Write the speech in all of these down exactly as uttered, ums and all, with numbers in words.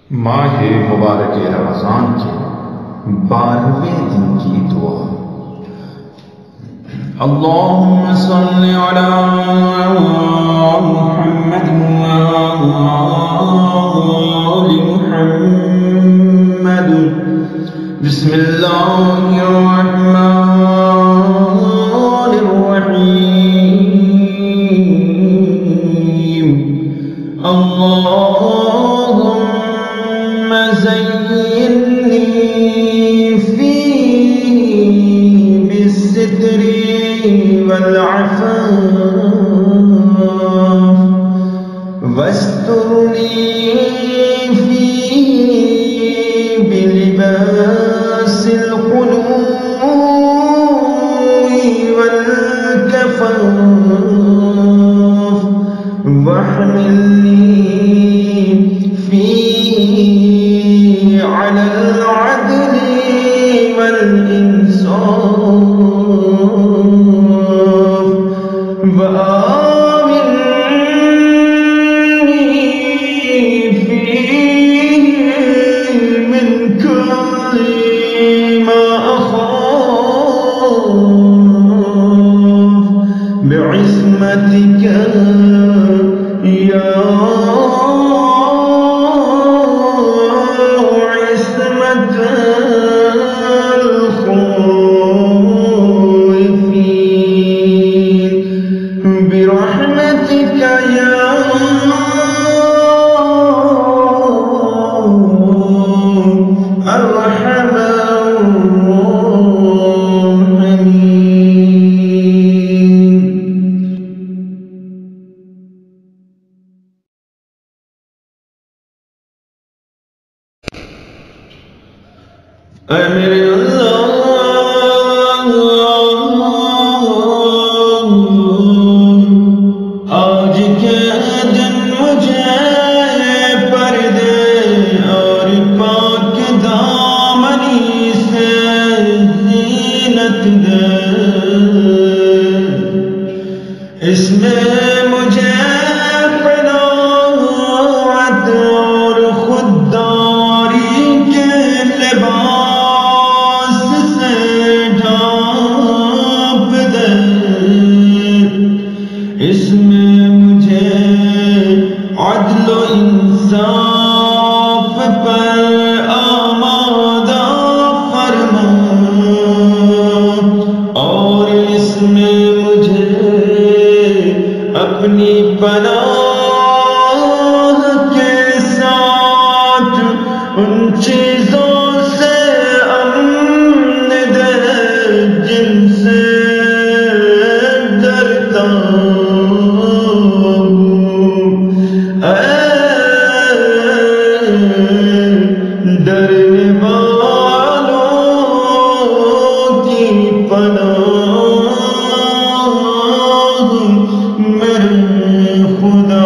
ماہ مبارک رمضان کے بارہویں دن کی دعا۔ اللہم صل علی محمد وآل محمد۔ بسم اللہ الرحمن الرحیم۔ اللہم زینی فیہ بالستر والعفاف، واسترنی فیہ بلباس القنوع والکفاف، واحملنی فیہ علی العدل والانصاف، وآمنی فیہ من کل ما اخاف، بعصمتک یا عصمت الخائفین، برحمتک یا ارحم الراحمین۔ اے میرے اللہ، آج کے دن مجھے پردے اور پاک دامنی سے زینت دے، اس میں مجھے قناعت اور خودداری کے لباس سے ڈھانپ دے، اس میں مجھے عدل و انصاف پر آمادہ فرما، اور اس میں مجھے اپنی پناہ کے ساتھ ان چیزوں سے امن دے جن سے ڈرتا ہوں، اے ڈرنے والوں کی پناہ میرے خدا۔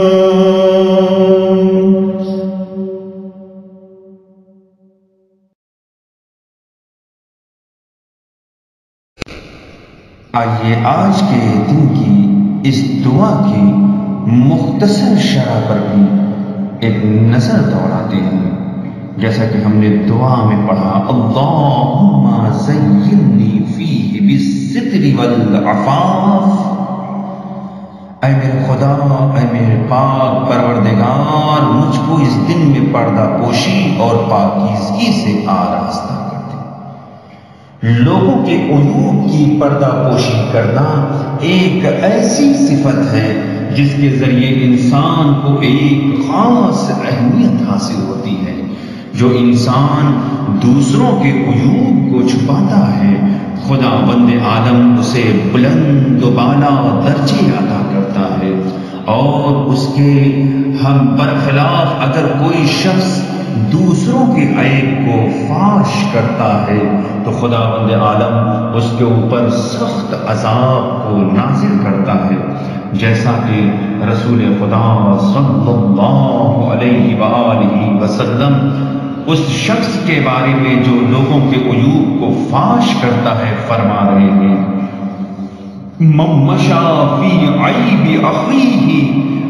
آئیے آج کے دن کی اس دعا کی مختصر شرح پر بھی ایک نظر دوڑاتے ہیں۔ جیسا کہ ہم نے دعا میں پڑھا، اللہم زینی فیہ بالستر والعفاف، اے میرے خدا، اے میرے پاک پروردگار، مجھ کو اس دن میں پردہ پوشی اور پاکیزگی سے آراستہ کر دے۔ لوگوں کے عیوب کی پردہ پوشی کرنا ایک ایسی صفت ہے جس کے ذریعے انسان کو ایک خاص اہمیت حاصل ہوتی ہے۔ جو انسان دوسروں کے عیوب کو چھپاتا ہے، خدا بند عالم اسے بلند و بالا درجے عطا کرتا ہے، اور اس کے ہم برخلاف اگر کوئی شخص دوسروں کے عیب کو فاش کرتا ہے تو خدا بند عالم اس کے اوپر سخت عذاب کو نازل کرتا ہے، جیسا کہ رسول خدا صلی اللہ علیہ وآلہ وسلم اس شخص کے بارے میں جو لوگوں کے عیوب کو فاش کرتا ہے فرما رہے ہیں، من مشى في عيب أخيه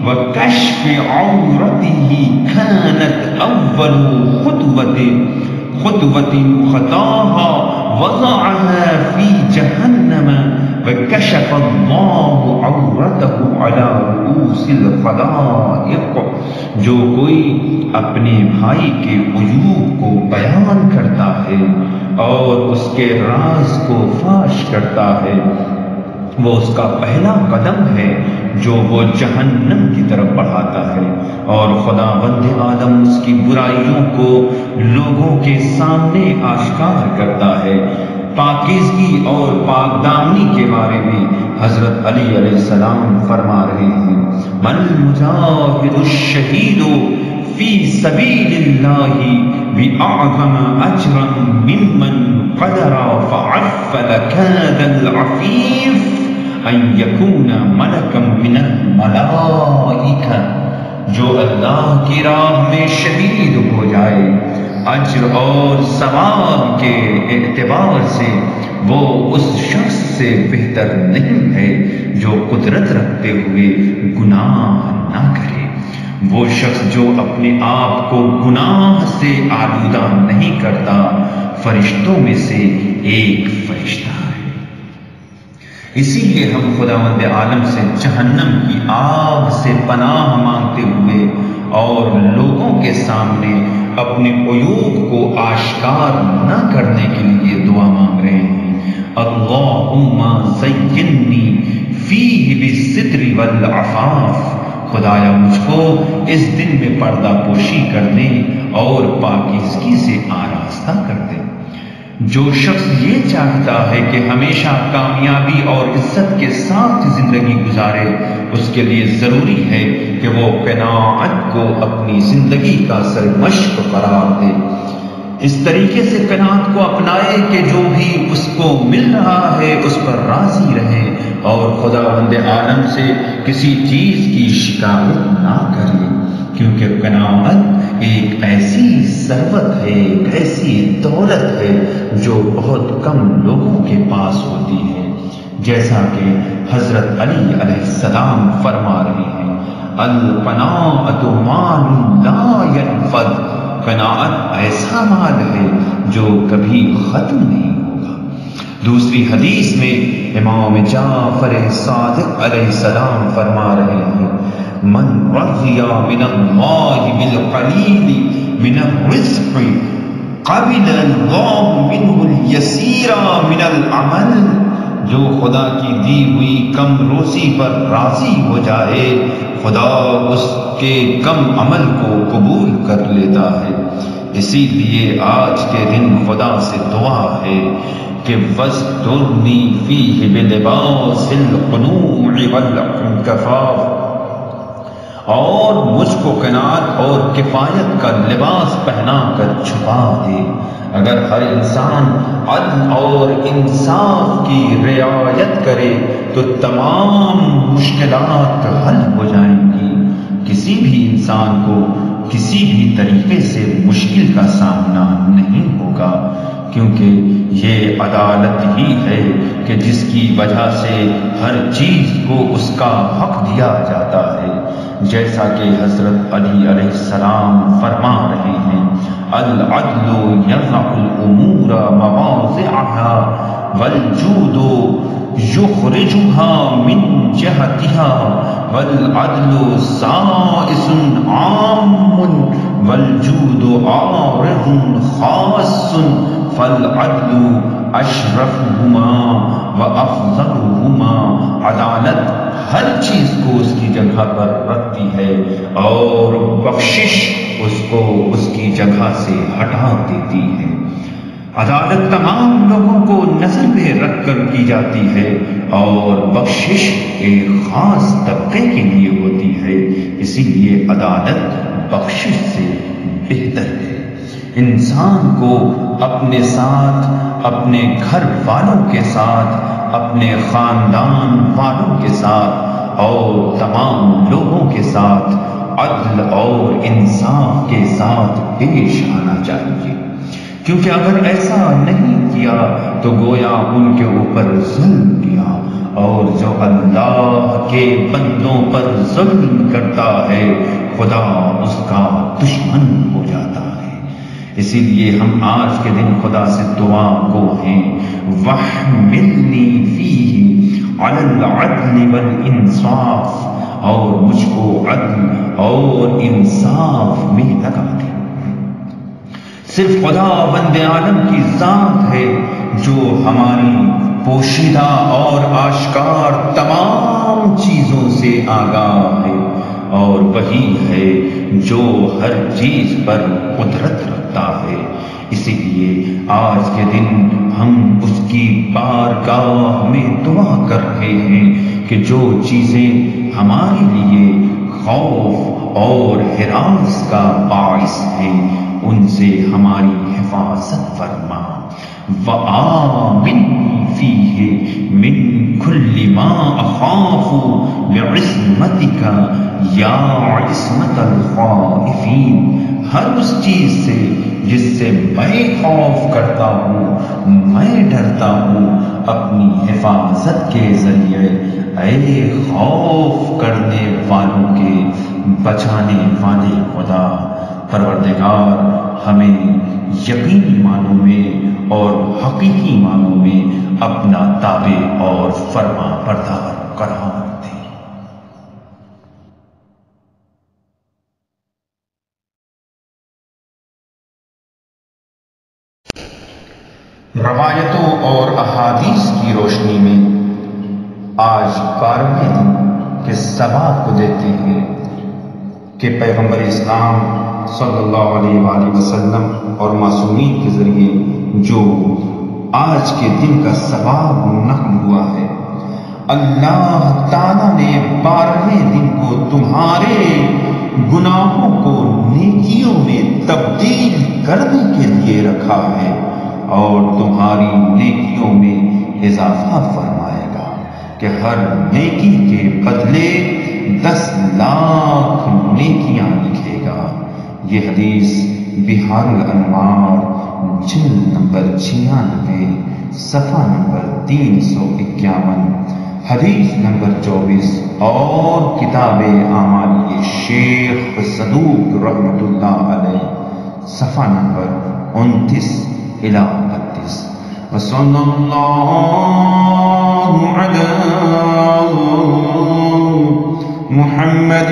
وكشف عورته كانت أول خطوة خطوة خطاها وضعها في جهنم وكشف الله عورته على رؤوس الخلائق. جو کوئی اپنے بھائی کے عیوب کو بیان کرتا ہے اور اس کے راز کو فاش کرتا ہے، وہ اس کا پہلا قدم ہے جو وہ جہنم کی طرف بڑھاتا ہے، اور خداوند عالم اس کی برائیوں کو لوگوں کے سامنے آشکار کرتا ہے۔ پاکیزگی اور پاک دامنی کے بارے میں حضرت علی علیہ السلام فرما رہے ہیں، من مجاہد الشہید فی سبیل اللہ بأعظم اجرا ممن قدر فعف لکان العفیف ان یکون ملکا من الملائکہ. جو اللہ کی راہ میں شہید ہو جائے، اجر اور ثواب کے اعتبار سے وہ اس شخص سے بہتر نہیں ہے جو قدرت رکھتے ہوئے گناہ نہ کرے. وہ شخص جو اپنے آپ کو گناہ سے آلودہ نہیں کرتا، فرشتوں میں سے ایک فرشتہ ہے. اسی لیے ہم خداوند عالم سے جہنم کی آگ سے پناہ مانگتے ہوئے اور لوگوں کے سامنے اپنے عیوب کو آشکار نہ کرنے کے لیے دعا مانگ رہے ہیں. اللہم زینی فیہ بالستر والعفاف. خدایا مجھ کو اس دن میں پردہ پوشی کر دے اور پاکیزگی سے آراستہ کر دے. جو شخص یہ چاہتا ہے کہ ہمیشہ کامیابی اور عزت کے ساتھ زندگی گزارے، اس کے لیے ضروری ہے کہ وہ قناعت کو اپنی زندگی کا سرمشق قرار دے. اس طریقے سے قناعت کو اپنائے کہ جو بھی اس کو مل رہا ہے اس پر راضی رہے اور خداوند عالم سے کسی چیز کی شکایت نہ کرے، کیونکہ قناعت ایک ایسی ثروت ہے، ایک ایسی دولت ہے جو بہت کم لوگوں کے پاس ہوتی ہے. جیسا کہ حضرت علی علیہ السلام فرما رہے ہیں، القناعۃ مال لا ينفد. قناعت ایسا مال ہے جو کبھی ختم نہیں ہوگا. دوسری حدیث میں امام جعفر صادق علیہ السلام فرما رہے ہیں، من رضی من اللہ بالقلیل من الرزق قبل اللہ منہ الیسیر من العمل. جو خدا کی دی ہوئی کم روزی پر راضی ہو جائے، خدا اس کے کم عمل کو قبول کر لیتا ہے. اسی لیے آج کے دن خدا سے دعا ہے کہ وَاسْتُرْنِي فِيهِ بِلِبَاسِ الْقُنُوعِ وَالْعِنْكَفَافِ. اور مجھ کو قناعت اور کفایت کا لباس پہنا کر چھپا دے. اگر ہر انسان عدل اور انصاف کی رعایت کرے تو تمام مشکلات حل ہو جائیں گی. کسی بھی انسان کو کسی بھی طریقے سے مشکل کا سامنا نہیں ہوگا، کیونکہ یہ عدالت ہی ہے کہ جس کی وجہ سے ہر چیز کو اس کا حق دیا جاتا ہے. جیسا کہ حضرت علی علیہ السلام فرما رہے ہیں، العدل یضع الامور مواضعها والجود یخرجها من جهتها والعدل سائس عام والجود عارض خاص فالعدل اشرفهما وافضلهما. عدالت ہر چیز کو اس کی جگہ پر رکھتی ہے اور بخشش اس کو اس کی جگہ سے ہٹا دیتی ہے. عدالت تمام لوگوں کو نظر میں رکھ کر کی جاتی ہے اور بخشش ایک خاص طبقے کے لیے ہوتی ہے. اسی لیے عدالت بخشش سے بہتر ہے. انسان کو اپنے ساتھ، اپنے گھر والوں کے ساتھ، اپنے خاندان والوں کے ساتھ اور تمام لوگوں کے ساتھ عدل اور انصاف کے ساتھ پیش آنا چاہیے، کیونکہ اگر ایسا نہیں کیا تو گویا ان کے اوپر ظلم کیا، اور جو اللہ کے بندوں پر ظلم کرتا ہے خدا اس کا دشمن ہو جاتا ہے۔ اسی لیے ہم آج کے دن خدا سے دعا کو ہیں وَاحْمِلْنِي فِيهِ عَلَى الْعَدْلِ وَالْإِنصَافِ، اور مجھ کو عدل اور انصاف میں لگا دے۔ صرف خدا بند عالم کی ذات ہے جو ہماری پوشیدہ اور آشکار تمام چیزوں سے آگاہ ہے، اور وہی ہے جو ہر چیز پر قدرت رکھتا ہے۔ اسی لیے آج کے دن ہم اس کی بارگاہ میں دعا کر رہے ہیں کہ جو چیزیں ہمارے لیے خوف اور ہراس کا باعث ہیں ان سے ہماری حفاظت فرما۔ وَآمِنْ فِيهِ مِنْ كُلِّ مَا أَخَافُ بِعِصْمَتِكَ يَا عِصْمَةَ الْخَائِفِينَ، ہر اس چیز سے جس سے میں خوف کرتا ہوں، میں ڈرتا ہوں، اپنی حفاظت کے ذریعے اے خوف کرنے والوں کے بچانے والے خدا۔ پروردگار ہمیں یقینی معنوں میں اور حقیقی معنوں میں اپنا تابع اور فرما بردار قرار دے۔ روایتوں اور احادیث کی روشنی میں آج بارہویں دن کے ثواب کو دیکھتے ہیں کہ پیغمبر اسلام صلی اللہ علیہ وآلہ وسلم اور معصومین کے ذریعے جو آج کے دن کا ثواب نقل ہوا ہے، اللہ تعالیٰ نے بارہویں دن کو تمہارے گناہوں کو نیکیوں میں تبدیل کرنے کے لیے رکھا ہے اور تمہاری نیکیوں میں اضافہ فرمائے گا کہ ہر نیکی کے بدلے دس لاکھ نیکیاں لکھے گا۔ یہ حدیث بحار الانوار جلد نمبر چھیانوے صفحہ نمبر تین سو اکیاون، حدیث نمبر چوبیس، اور کتاب اعمال شیخ صدوق رحمۃ اللہ علیہ صفحہ نمبر انتیس الی بتیس۔ وصلی اللہ علی محمد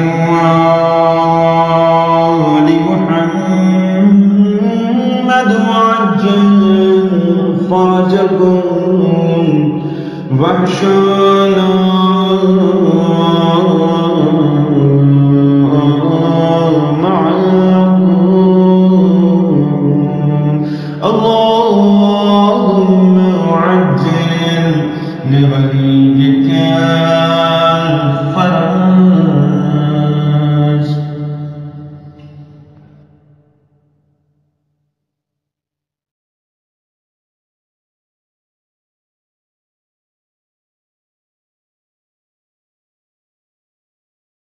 وحشانا معكم اللهم عجل لوليك